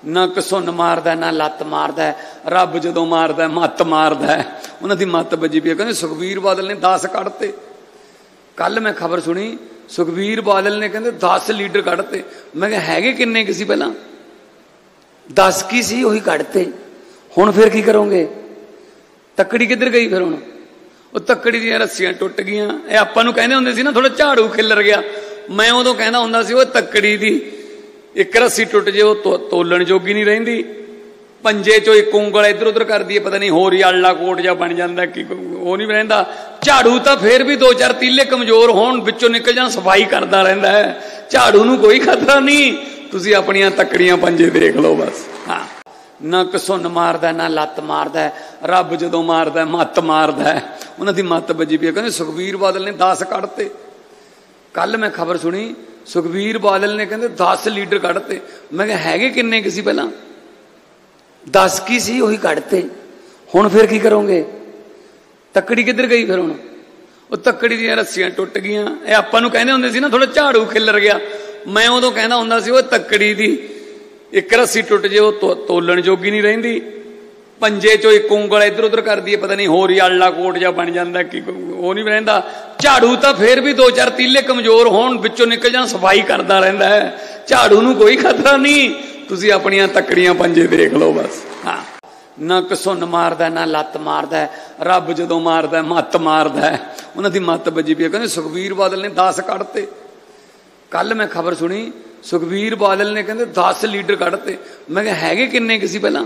ना घसुन मारदा ना लत्त मारदा, रब जदों मारदा मत मारदा। उन्हां दी मत बजी पई, कहंदे सुखबीर बादल ने 10 कढते। कल मैं खबर सुनी सुखबीर बादल ने कहंदे 10 लीडर कढते। मैं कहा हैगे किन्ने किसी पहला 10 की सी उही कढते, हुण फिर की करोगे? तकड़ी किधर गई फिर? हुण वो तकड़ी दी रस्सियां टुट गईयां। ये आपां नूं कहंदे हुंदे सी ना थोड़ा झाड़ू खिलर गया। मैं उदों कहंदा हुंदा सी वो तकड़ी दी एक रस्सी टुट जे वो तोलण जोगी नहीं रहिंदी, पंजे चो एक उंगल इधर उधर कर दी पता नहीं होर आला कोट जा बन जाता कि वो नहीं रहिंदा। झाड़ू तो फिर भी 2-4 तीले कमजोर होण विचों निकल जाण सफाई करता रहिंदा है। झाड़ू नूं कोई खतरा नहीं, तुसीं अपणियां तकड़ियां पंजे देख लो बस। हाँ, ना घसुन मारदा ना लत्त मारदा, रब जदों मारदा मत मारदा। उन्हां दी मत बजी पई, कहंदे सुखबीर बादल ने 10 कढते। कल मैं खबर सुनी सुखबीर बादल ने कहंदे 10 लीडर कढते। मैं कहा हैगे किन्ने किसी पहला 10 की सी उही कढते, हुण फिर की करोगे? तकड़ी किधर गई फिर? हुण वो तकड़ी दी रस्सियां टुट गईयां। ये आपां नूं कहंदे हुंदे सी ना थोड़ा झाड़ू खिलर गया। मैं उदों कहंदा हुंदा सी वो तकड़ी दी एक रस्सी टुट जे वो तोलण जोगी नहीं रहिंदी, पंजे चो एक उंगल इधर उधर कर दी पता नहीं होर आला कोट जा बन जाता कि वो नहीं रहिंदा। झाड़ू तो फिर भी 2-4 तीले कमजोर होण विचों निकल जाण सफाई करता रहिंदा है। झाड़ू नूं कोई खतरा नहीं, तुसीं अपणियां तकड़ियां पंजे देख लो बस। हाँ, ना घसुन मारदा ना लत्त मारदा, रब जदों मारदा मत मारदा। उन्हां दी मत बजी पई, कहंदे सुखबीर बादल ने 10 कढते। कल मैं खबर सुनी सुखबीर बादल ने कहंदे 10 लीडर कढते। मैं कहा हैगे किन्ने किसी पहला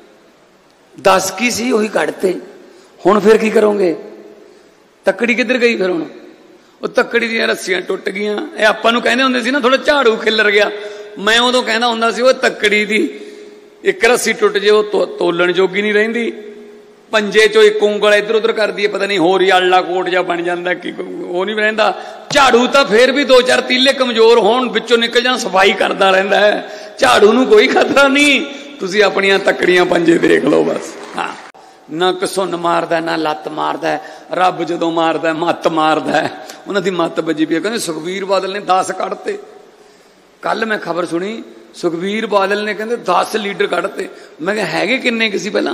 10 की सी उही कढते, हुण फिर की करोगे? तकड़ी किधर गई फिर? हुण वो तकड़ी दी रस्सियां टुट गईयां। ये आपां नूं कहंदे हुंदे सी ना थोड़ा झाड़ू खिलर गया। मैं उदों कहंदा हुंदा सी वो तकड़ी दी एक रस्सी टुट जे वो तोलण जोगी नहीं रहिंदी, पंजे चो एक उंगल इधर उधर कर दी पता नहीं होर आला कोट जा बन जाता कि वो नहीं रहिंदा। झाड़ू तो फिर भी 2-4 तीले कमजोर होण विचों निकल जाण सफाई करता रहिंदा है। झाड़ू नूं कोई खतरा नहीं, तुसीं अपणियां तकड़ियां पंजे देख लो बस। हाँ, ना घसुन मारदा ना लत्त मारदा, रब जदों मारदा मत मारदा। उन्हां दी मत बजी पई, कहंदे सुखबीर बादल ने 10 कढते। कल मैं खबर सुनी सुखबीर बादल ने कहंदे 10 लीडर कढते। मैं कहा हैगे किन्ने किसी पहला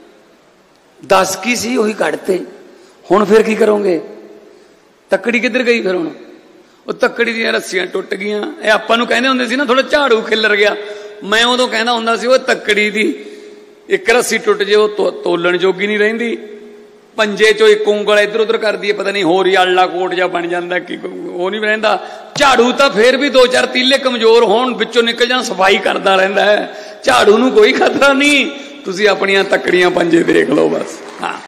10 की सी उही कढते, हुण फिर की करोगे? तकड़ी किधर गई फिर? हुण वो तकड़ी दी रस्सियां टुट गईयां। ये आपां नूं कहंदे हुंदे सी ना थोड़ा झाड़ू खिलर गया। मैं उदों कहंदा हुंदा सी वो तकड़ी दी एक रस्सी टुट जे वो तोलण जोगी नहीं रहिंदी, पंजे चो एक उंगल इधर उधर कर दी पता नहीं होर आला कोट जा बन जाता कि वो नहीं रहिंदा। झाड़ू तो फिर भी 2-4 तीले कमजोर होण विचों निकल जाण सफाई करता रहिंदा है। झाड़ू नूं कोई खतरा नहीं, तुसीं अपणियां तकड़ियां पंजे देख लो बस। हाँ।